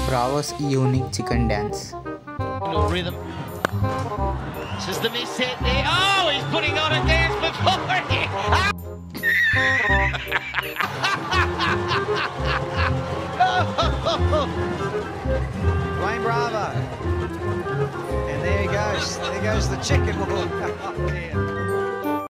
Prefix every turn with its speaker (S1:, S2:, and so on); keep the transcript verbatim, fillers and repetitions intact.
S1: Bravo's unique chicken dance.
S2: No rhythm. This is the miss hit there. Oh, he's putting on a dance before he...
S3: Dwayne Bravo. And there he goes. There goes the chicken. Oh, dear.